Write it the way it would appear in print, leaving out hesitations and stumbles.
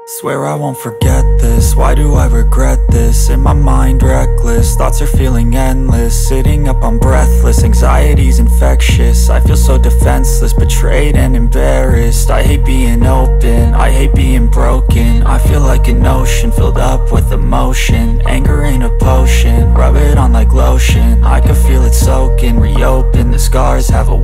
Swear I won't forget this, why do I regret this? In my mind reckless, thoughts are feeling endless. Sitting up, I'm breathless, anxiety's infectious. I feel so defenseless, betrayed and embarrassed. I hate being open, I hate being broken. I feel like an ocean, filled up with emotion. Anger ain't a potion, rub it on like lotion. I can feel it soaking, reopen, the scars have a